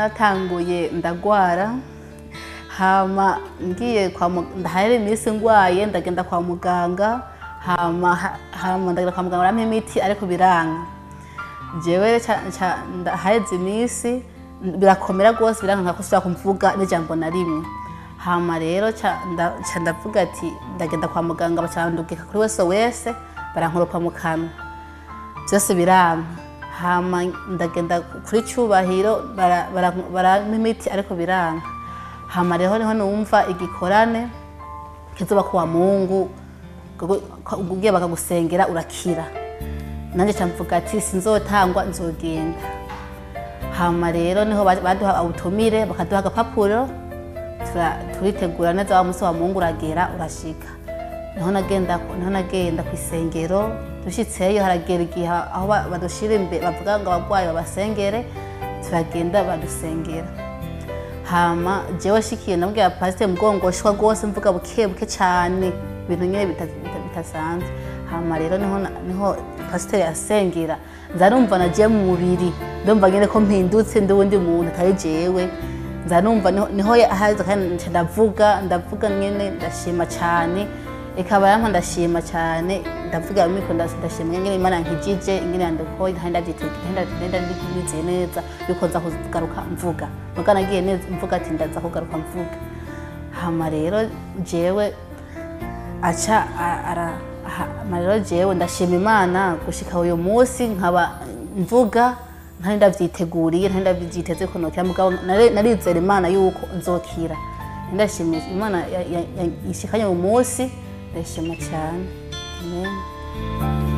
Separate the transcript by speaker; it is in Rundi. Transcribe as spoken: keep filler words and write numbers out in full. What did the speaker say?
Speaker 1: naratanguye ndagwara hama ngiye kwa ndahera iminsi ngwaye ndagenda kwa muganga hama hama ndagenda kwa muganga barampa imiti ariko biranga jewe ndaheze iminsi birakomera rwose biranga nkakosubira kumvuga n'ijambo na rimwe hama rero ca ndavuga ati ndagenda kwa muganga bacandugika kuri wese wese barankoropa mu kanwa byose biranga hama ndagenda kuri Cyubahiro barampa imiti ariko biranga hama rero niho numva igikorane kizoba kuwa Mungu ugiye bakagusengera urakira nanje camvuga ati sinzotangwa nzogenda hama rero niho baduha ubutumire bakaduha agapapuro turitegura neza wa musi wa Mungu uragera urashika niho nagenda niho nagenda kwisengero dushitseyo haragera igihe aho badushira imbere bavuga ngo abagwayi babasengere turagenda badusengera hama jewe shikiye nabwiye pastor mugongoshwa rwose mvuga buke buke cyane ibintu nyene bitasanzwe hama rero niho niho pastor yasengera nzarumva naje mu mubiri ndumva nyene ko mpindutse ndi wundi muntu atari jewe nzarumva niho haza kandi ndavuga ndavuga nyene ndashima cyane ikaba yampa ndashima cyane ndavuga miko ndashima nyene Imana nkijije ingene yandokoye kandi ndagitegenda ndenda ndikize neza yuko nza kugaruka mvuga muga nagiye neza mvuga ati ndaza kugaruka mvuga hama rero jewe acha ara marero jewe ndashima Imana gushika uyu munsi nkaba mvuga ntari ndavyiteguriye ntari ndavyiteze ko nokira mugabo narizera Imana yuko nzokira ndashima Imana yishikanye uyu munsi ndashima cyane amen.